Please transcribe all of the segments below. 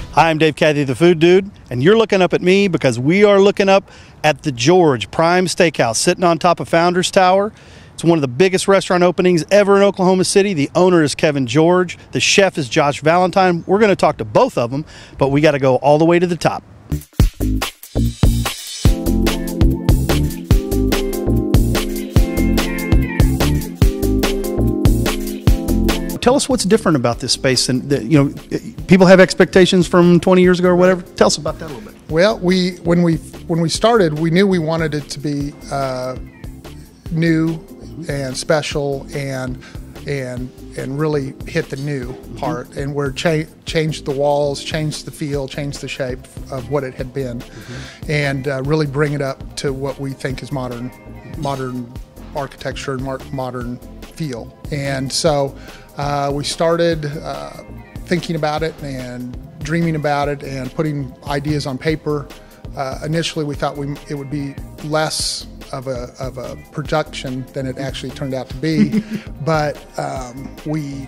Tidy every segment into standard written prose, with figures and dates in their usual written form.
Hi, I'm Dave Cathy, the Food Dude, and you're looking up at me because we are looking up at the George Prime Steakhouse, sitting on top of Founders Tower. It's one of the biggest restaurant openings ever in Oklahoma City. The owner is Kevin George. The chef is Josh Valentine. We're going to talk to both of them, but we got to go all the way to the top. Tell us what's different about this space, and people have expectations from 20 years ago or whatever. Tell us about that a little bit. Well, when we started, we knew we wanted it to be new and special and really hit the new part, and we're changed the walls, changed the feel, changed the shape of what it had been, and really bring it up to what we think is modern architecture and modern feel. And so we started thinking about it and dreaming about it and putting ideas on paper. Initially, we thought it would be less of a production than it actually turned out to be, but we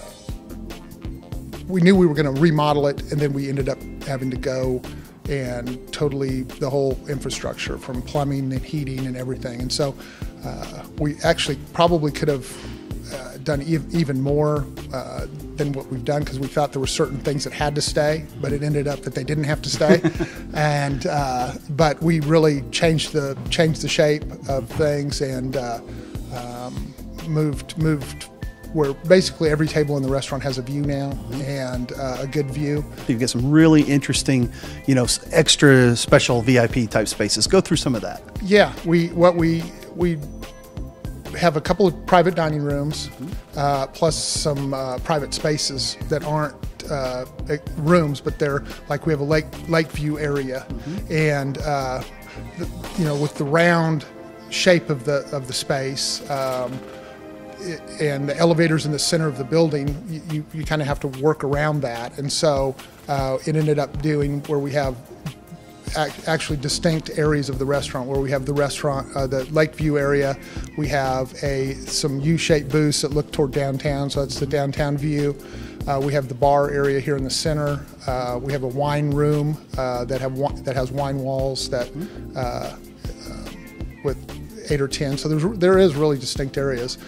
knew we were going to remodel it, and then we ended up having to go and totally the whole infrastructure from plumbing and heating and everything. And so we actually probably could have done even more than what we've done, because we thought there were certain things that had to stay, but it ended up that they didn't have to stay. And but we really changed the shape of things and moved where basically every table in the restaurant has a view now, and a good view. You get some really interesting, extra special VIP type spaces. Go through some of that. Yeah, we have a couple of private dining rooms, plus some private spaces that aren't rooms, but they're like, we have a lake view area, and with the round shape of the space, and the elevators in the center of the building, you kind of have to work around that, and so it ended up doing where we have actually distinct areas of the restaurant, where we have the restaurant, the Lakeview area. We have some U-shaped booths that look toward downtown, so that's the downtown view. We have the bar area here in the center. We have a wine room that has wine walls that with 8 or 10. So there is really distinct areas.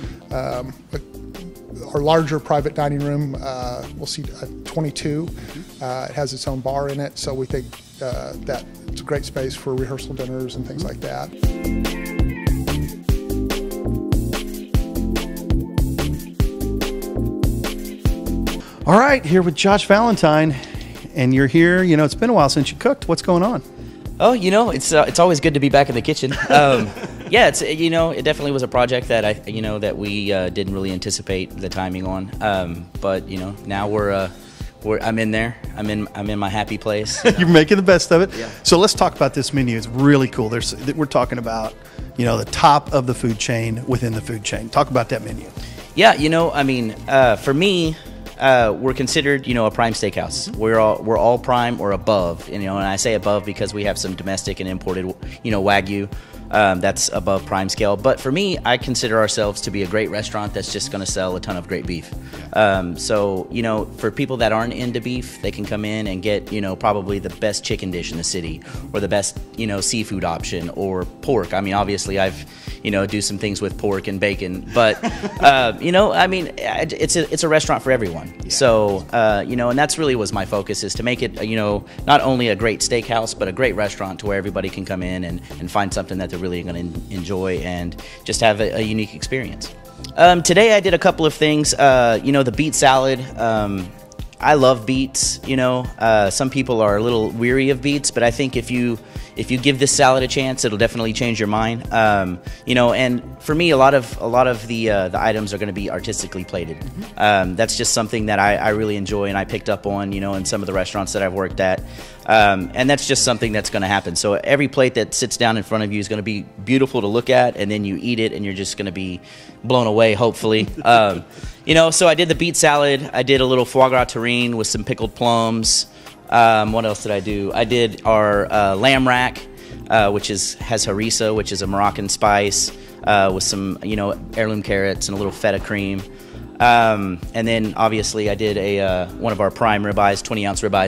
Our larger private dining room, we'll see 22. It has its own bar in it, so we think that it's a great space for rehearsal dinners and things like that. All right, here with Josh Valentine, and you're here. It's been a while since you cooked. What's going on? Oh, it's always good to be back in the kitchen. Yeah, it definitely was a project that that we didn't really anticipate the timing on. But now I'm in there. I'm in my happy place. You're making the best of it. Yeah. So let's talk about this menu. It's really cool. We're talking about the top of the food chain within the food chain. Talk about that menu. Yeah, for me, we're considered, a prime steakhouse. We're all prime or above, and I say above because we have some domestic and imported, Wagyu. That's above prime scale. But for me, I consider ourselves to be a great restaurant that's just going to sell a ton of great beef. So, for people that aren't into beef, they can come in and get, probably the best chicken dish in the city, or the best, seafood option, or pork. I mean, obviously I've, do some things with pork and bacon, but, it's a restaurant for everyone. Yeah. So, and that's really was my focus, is to make it, not only a great steakhouse, but a great restaurant to where everybody can come in and find something that they're really going to enjoy and just have a unique experience. Today I did a couple of things. The beet salad. I love beets. Some people are a little weary of beets, but I think if you give this salad a chance, it'll definitely change your mind. And for me, a lot of the items are going to be artistically plated. That's just something that I really enjoy, and I picked up on, in some of the restaurants that I've worked at. And that's just something that's going to happen. So every plate that sits down in front of you is going to be beautiful to look at, and then you eat it, and you're just going to be blown away, hopefully. So I did the beet salad. I did a little foie gras terrine with some pickled plums. What else did I do? I did our lamb rack, which has harissa, which is a Moroccan spice, with some heirloom carrots and a little feta cream. And then obviously I did one of our prime ribeyes, 20-ounce ribeyes,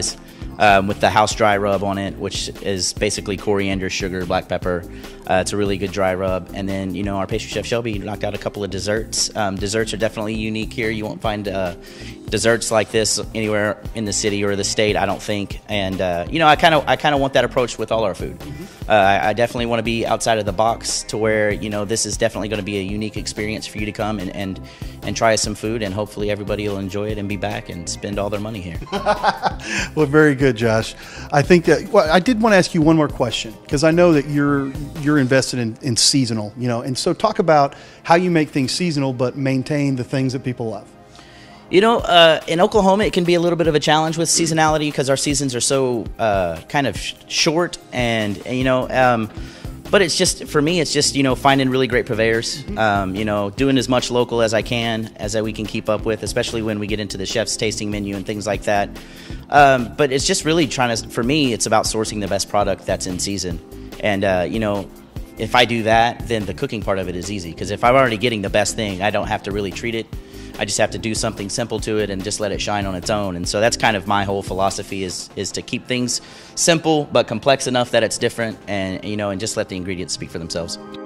with the house dry rub on it, which is basically coriander, sugar, black pepper. It's a really good dry rub. And then, you know, our pastry chef Shelby knocked out a couple of desserts. Desserts are definitely unique here. You won't find desserts like this anywhere in the city or the state, I don't think. And you know, I kind of want that approach with all our food. I definitely want to be outside of the box to where, you know, this is definitely going to be a unique experience for you to come and try some food, and hopefully everybody will enjoy it and be back and spend all their money here. Well, very good, Josh. I think that, well, I did want to ask you one more question, because I know that you're invested in seasonal, you know, and so talk about how you make things seasonal but maintain the things that people love. You know, in Oklahoma, it can be a little bit of a challenge with seasonality because our seasons are so kind of short, and you know, but it's just, for me, it's just, you know, finding really great purveyors, you know, doing as much local as I can, as we can keep up with, especially when we get into the chef's tasting menu and things like that. But it's just really trying to, for me, it's about sourcing the best product that's in season. And, you know, if I do that, then the cooking part of it is easy, because if I'm already getting the best thing, I don't have to really treat it. I just have to do something simple to it and just let it shine on its own. And so that's kind of my whole philosophy, is to keep things simple but complex enough that it's different, and, you know, and just let the ingredients speak for themselves.